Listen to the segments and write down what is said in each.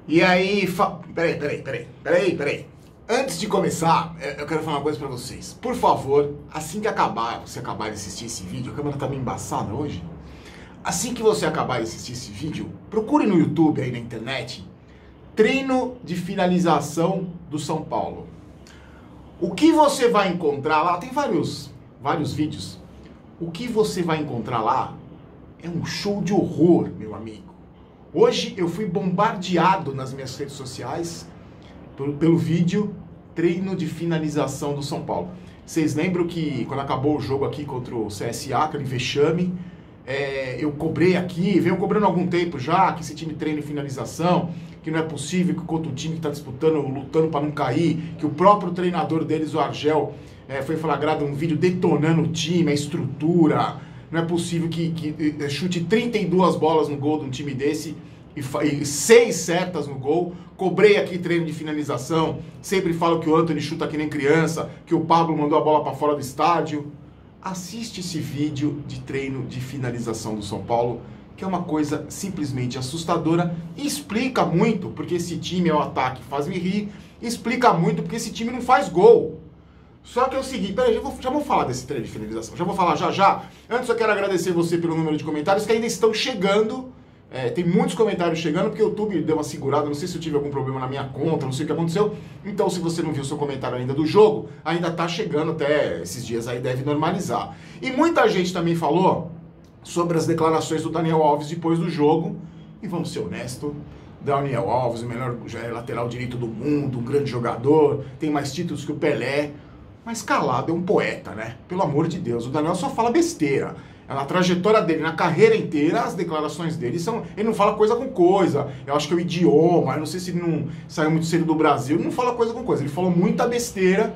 E aí, peraí. Antes de começar, eu quero falar uma coisa pra vocês. Por favor, assim que você acabar de assistir esse vídeo, a câmera tá meio embaçada hoje. Assim que você acabar de assistir esse vídeo, procure no YouTube aí na internet, treino de finalização do São Paulo. O que você vai encontrar lá, tem vários vídeos. O que você vai encontrar lá é um show de horror, meu amigo. Hoje eu fui bombardeado nas minhas redes sociais pelo vídeo treino de finalização do São Paulo. Vocês lembram que quando acabou o jogo aqui contra o CSA, aquele vexame, eu cobrei aqui, venho cobrando há algum tempo já, que esse time treina em finalização, que não é possível que contra o time que está disputando, lutando para não cair, que o próprio treinador deles, o Argel, foi flagrado um vídeo detonando o time, a estrutura. Não é possível que chute 32 bolas no gol de um time desse e 6 certas no gol. Cobrei aqui treino de finalização. Sempre falo que o Antony chuta que nem criança, que o Pablo mandou a bola para fora do estádio. Assiste esse vídeo de treino de finalização do São Paulo, que é uma coisa simplesmente assustadora e explica muito porque esse time é o ataque, faz-me rir, explica muito porque esse time não faz gol. Só que é o seguinte, peraí, já vou falar desse treino de finalização, já vou falar já. Antes eu quero agradecer você pelo número de comentários que ainda estão chegando. Tem muitos comentários chegando porque o YouTube deu uma segurada, não sei se eu tive algum problema na minha conta, não sei o que aconteceu. Então se você não viu seu comentário ainda do jogo, ainda tá chegando até esses dias aí, deve normalizar. E muita gente também falou sobre as declarações do Daniel Alves depois do jogo. E vamos ser honestos, Daniel Alves, o melhor lateral direito do mundo, um grande jogador, tem mais títulos que o Pelé. Mas calado é um poeta, né? Pelo amor de Deus, o Daniel só fala besteira. Na trajetória dele, na carreira inteira, as declarações dele são... Ele não fala coisa com coisa. Eu acho que é o idioma, eu não sei se ele não saiu muito cedo do Brasil. Ele não fala coisa com coisa, ele falou muita besteira.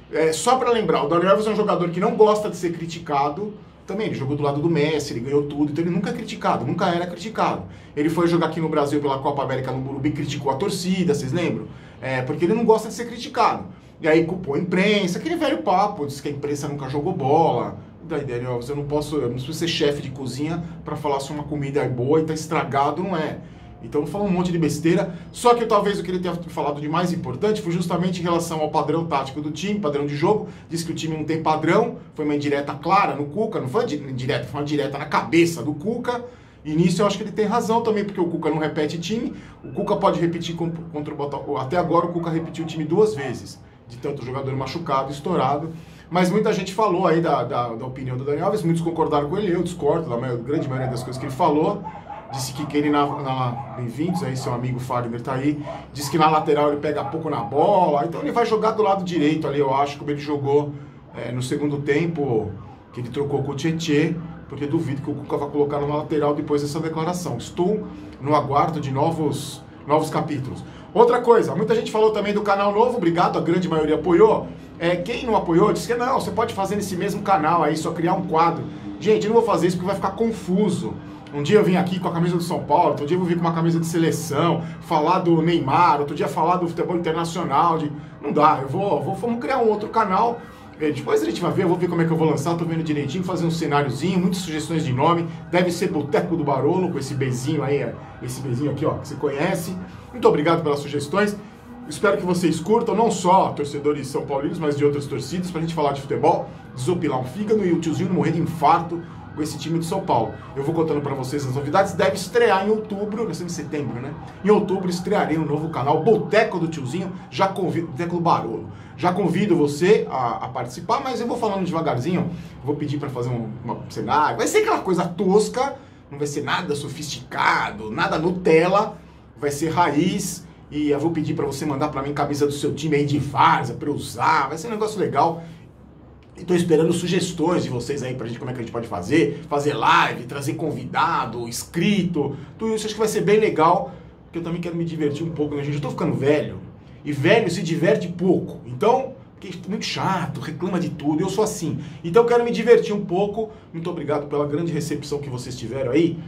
Só pra lembrar, o Daniel Alves é um jogador que não gosta de ser criticado. Também, ele jogou do lado do Messi, ele ganhou tudo, então ele nunca é criticado, nunca era criticado. Ele foi jogar aqui no Brasil pela Copa América no Morumbi, criticou a torcida, vocês lembram? Porque ele não gosta de ser criticado. E aí culpou a imprensa, aquele velho papo, disse que a imprensa nunca jogou bola. Daí, Daniel Alves, eu não preciso ser chefe de cozinha para falar se uma comida é boa e tá estragado, não é. Então fala um monte de besteira, só que talvez o que ele tenha falado de mais importante foi justamente em relação ao padrão tático do time, padrão de jogo. Disse que o time não tem padrão, foi uma indireta clara no Cuca, não foi indireta, foi uma direta na cabeça do Cuca. E nisso eu acho que ele tem razão também, porque o Cuca não repete time. O Cuca pode repetir contra o Botafogo. Até agora o Cuca repetiu o time 2 vezes, de tanto jogador machucado, estourado. Mas muita gente falou aí da opinião do Daniel Alves, muitos concordaram com ele, eu discordo da grande maioria das coisas que ele falou. Disse que ele bem-vindos aí, seu amigo Fagner tá aí. Disse que na lateral ele pega pouco na bola, então ele vai jogar do lado direito ali, eu acho, como ele jogou no segundo tempo, que ele trocou com o Tietê, porque duvido que o Cuca vai colocar na lateral depois dessa declaração. Estou no aguardo de novos capítulos. Outra coisa, muita gente falou também do canal novo, obrigado, a grande maioria apoiou. Quem não apoiou disse que não, você pode fazer nesse mesmo canal aí, só criar um quadro. Gente, eu não vou fazer isso porque vai ficar confuso. Um dia eu vim aqui com a camisa do São Paulo, outro dia eu vou vir com uma camisa de seleção, falar do Neymar, outro dia falar do futebol internacional. Não dá, vamos criar um outro canal. Depois a gente vai ver, eu vou ver como é que eu vou lançar, tô vendo direitinho, fazer um cenáriozinho, muitas sugestões de nome. Deve ser Boteco do Barolo, com esse bezinho aí, esse bezinho aqui, ó, que você conhece. Muito obrigado pelas sugestões. Espero que vocês curtam, não só torcedores são paulinos, mas de outras torcidas, pra gente falar de futebol, desopilar um fígado e o tiozinho não morrer de infarto com esse time de São Paulo. Eu vou contando pra vocês as novidades, deve estrear em outubro, nós estamos em setembro, né? Em outubro estrearei um novo canal, Boteco do Tiozinho, já convido, Boteco do Barolo. Já convido você a participar, mas eu vou falando devagarzinho, vou pedir pra fazer um cenário, vai ser aquela coisa tosca, não vai ser nada sofisticado, nada Nutella, vai ser raiz. E eu vou pedir pra você mandar pra mim camisa do seu time aí de várzea, pra eu usar, vai ser um negócio legal. E tô esperando sugestões de vocês aí pra gente, como é que a gente pode fazer live, trazer convidado, inscrito, tudo isso acho que vai ser bem legal, porque eu também quero me divertir um pouco, né, gente? Eu tô ficando velho, e velho se diverte pouco, então, porque é muito chato, reclama de tudo, eu sou assim. Então eu quero me divertir um pouco, muito obrigado pela grande recepção que vocês tiveram aí,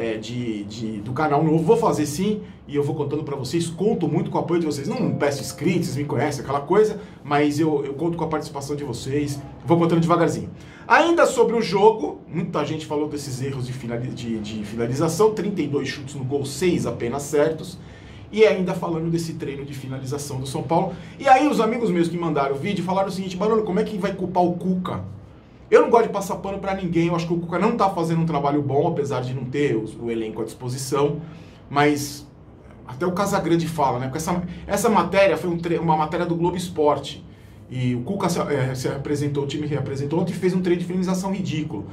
do canal novo, vou fazer sim, e eu vou contando pra vocês, conto muito com o apoio de vocês, não peço inscritos, vocês me conhecem, aquela coisa, mas eu conto com a participação de vocês, vou contando devagarzinho. Ainda sobre o jogo, muita gente falou desses erros de finalização, 32 chutes no gol, 6 apenas certos, e ainda falando desse treino de finalização do São Paulo. E aí os amigos meus que mandaram o vídeo falaram o seguinte: Barolo, como é que vai culpar o Cuca? Eu não gosto de passar pano pra ninguém, eu acho que o Cuca não tá fazendo um trabalho bom, apesar de não ter o elenco à disposição, mas até o Casagrande fala, né? Porque essa matéria foi uma matéria do Globo Esporte. E o Cuca se apresentou, o time reapresentou ontem e fez um treino de finalização ridículo.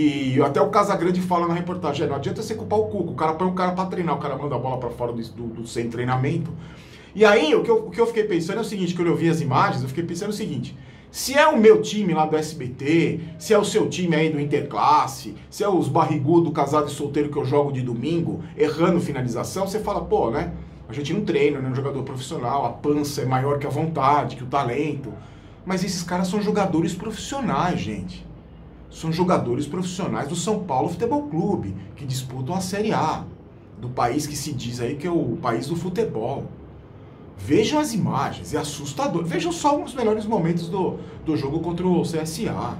E até o Casagrande fala na reportagem: não adianta você culpar o Cuca, o cara põe o cara pra treinar, o cara manda a bola pra fora do sem treinamento. E aí, o que eu fiquei pensando é o seguinte: quando eu vi as imagens, eu fiquei pensando o seguinte: se é o meu time lá do SBT, se é o seu time aí do Interclasse, se é os barrigudos, casado e solteiro que eu jogo de domingo, errando finalização, você fala, pô, né? A gente não treina, né? Um jogador profissional, a pança é maior que a vontade, que o talento. Mas esses caras são jogadores profissionais, gente. São jogadores profissionais do São Paulo Futebol Clube, que disputam a Série A, do país que se diz aí que é o país do futebol. Vejam as imagens, é assustador. Vejam só um dos melhores momentos do jogo contra o CSA.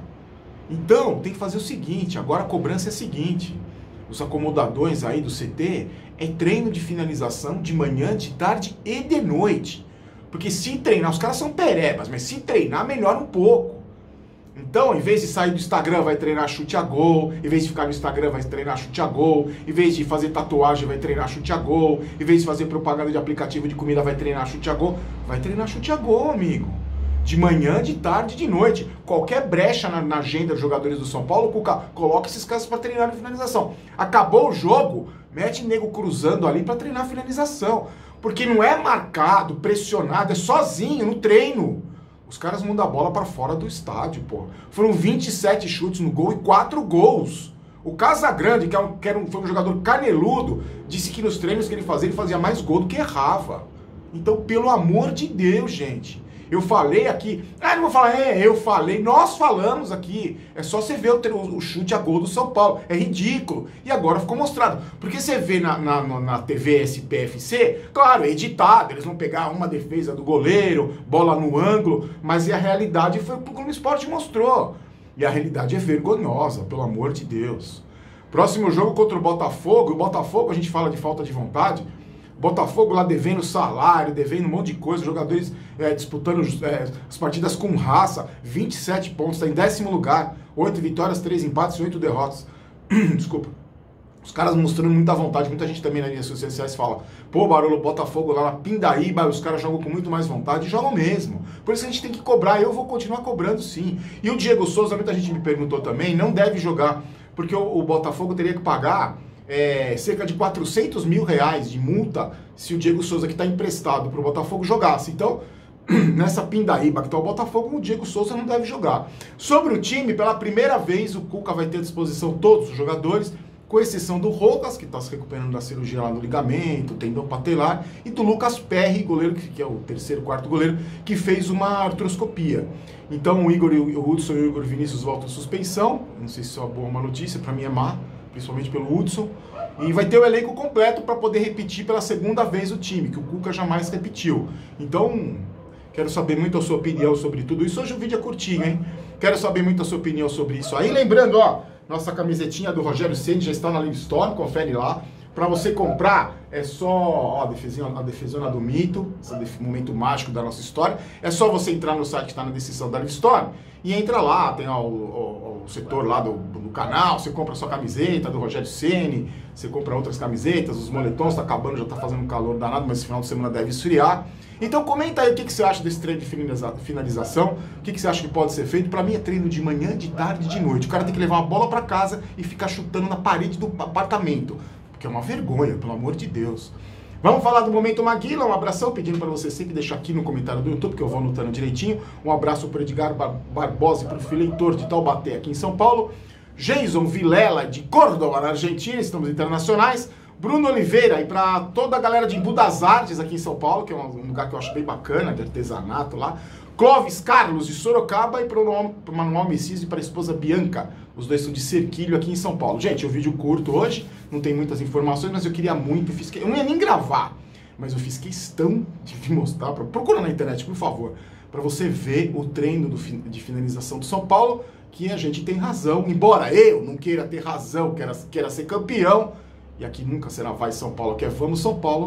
Então, tem que fazer o seguinte, agora a cobrança é a seguinte: os acomodadores aí do CT é treino de finalização de manhã, de tarde e de noite. Porque se treinar, os caras são perebas, mas se treinar, melhora um pouco. Então, em vez de sair do Instagram, vai treinar chute a gol. Em vez de ficar no Instagram, vai treinar chute a gol. Em vez de fazer tatuagem, vai treinar chute a gol. Em vez de fazer propaganda de aplicativo de comida, vai treinar chute a gol. Vai treinar chute a gol, amigo. De manhã, de tarde, de noite. Qualquer brecha na agenda dos jogadores do São Paulo, coloca esses caras para treinar a finalização. Acabou o jogo, mete nego cruzando ali para treinar a finalização. Porque não é marcado, pressionado, é sozinho, no treino. Os caras mandam a bola para fora do estádio, pô. Foram 27 chutes no gol e 4 gols. O Casagrande, foi um jogador caneludo, disse que nos treinos que ele fazia mais gol do que errava. Então, pelo amor de Deus, gente. Eu falei aqui, não vou falar, eu falei, nós falamos aqui. É só você ver o chute a gol do São Paulo. É ridículo. E agora ficou mostrado. Porque você vê na TV SPFC, claro, é editado, eles vão pegar uma defesa do goleiro, bola no ângulo, mas a realidade foi o que o Globo Esporte mostrou. E a realidade é vergonhosa, pelo amor de Deus. Próximo jogo contra o Botafogo a gente fala de falta de vontade. Botafogo lá devendo salário, devendo um monte de coisa, jogadores disputando as partidas com raça, 27 pontos, está em 10º lugar, 8 vitórias, 3 empates e 8 derrotas. Desculpa. Os caras mostrando muita vontade, muita gente também nas redes sociais fala: pô, Barolo, Botafogo lá na Pindaíba, os caras jogam com muito mais vontade, e jogam mesmo. Por isso a gente tem que cobrar, eu vou continuar cobrando sim. E o Diego Souza, muita gente me perguntou também, não deve jogar, porque o Botafogo teria que pagar cerca de 400 mil reais de multa se o Diego Souza, que está emprestado para o Botafogo, jogasse. Então, nessa pindaíba que está o Botafogo, o Diego Souza não deve jogar. Sobre o time, pela primeira vez, o Cuca vai ter à disposição todos os jogadores, com exceção do Rojas, que está se recuperando da cirurgia lá no ligamento, tendão patelar, e do Lucas Perry, goleiro, que é o terceiro, quarto goleiro, que fez uma artroscopia. Então, o Hudson e o Igor Vinícius voltam à suspensão. Não sei se isso é uma boa ou uma notícia, para mim é má, principalmente pelo Hudson, e vai ter o elenco completo para poder repetir pela segunda vez o time, que o Cuca jamais repetiu. Então, quero saber muito a sua opinião sobre tudo isso. Hoje o vídeo é curtinho, hein? Quero saber muito a sua opinião sobre isso aí. Lembrando, ó, nossa camisetinha do Rogério Ceni já está na Live Store, confere lá. Para você comprar, é só, ó, a defesona do mito, esse momento mágico da nossa história. É só você entrar no site que está na descrição da Live Store e entra lá, tem ó, o setor lá do canal, você compra a sua camiseta do Rogério Ceni, você compra outras camisetas, os moletons, tá acabando, já tá fazendo um calor danado, mas esse final de semana deve esfriar. Então comenta aí o que você acha desse treino de finalização, o que você acha que pode ser feito. Para mim é treino de manhã, de tarde e de noite. O cara tem que levar uma bola para casa e ficar chutando na parede do apartamento. Que é uma vergonha, pelo amor de Deus. Vamos falar do Momento Maguila, um abração, pedindo para você sempre deixar aqui no comentário do YouTube, que eu vou anotando direitinho. Um abraço para o Edgar Barbosa e para o filho Heitor de Taubaté, aqui em São Paulo. Jason Vilela, de Córdoba, na Argentina, estamos internacionais. Bruno Oliveira, e para toda a galera de Embu das Artes, aqui em São Paulo, que é um lugar que eu acho bem bacana, de artesanato lá. Clóvis Carlos, de Sorocaba, e para o Manuel Messias e para a esposa Bianca. Os dois são de Cerquilho, aqui em São Paulo. Gente, o vídeo curto hoje, não tem muitas informações, mas eu queria muito, eu não ia nem gravar, mas eu fiz questão de mostrar, procura na internet, por favor, para você ver o treino de finalização do São Paulo, que a gente tem razão, embora eu não queira ter razão, queira ser campeão, e aqui nunca será vai São Paulo, que é vamos São Paulo,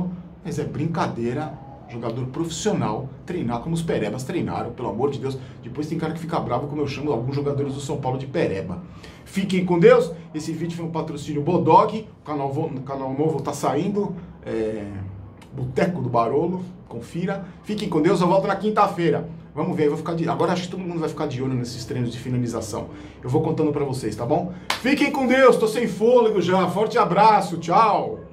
Mas é brincadeira, jogador profissional, treinar como os perebas treinaram, pelo amor de Deus. Depois tem cara que fica bravo como eu chamo alguns jogadores do São Paulo de pereba. Fiquem com Deus. Esse vídeo foi um patrocínio Bodog. O canal novo tá saindo. Boteco do Barolo. Confira. Fiquem com Deus. Eu volto na quinta-feira. Vamos ver. Agora acho que todo mundo vai ficar de olho nesses treinos de finalização. Eu vou contando pra vocês, tá bom? Fiquem com Deus. Tô sem fôlego já. Forte abraço. Tchau.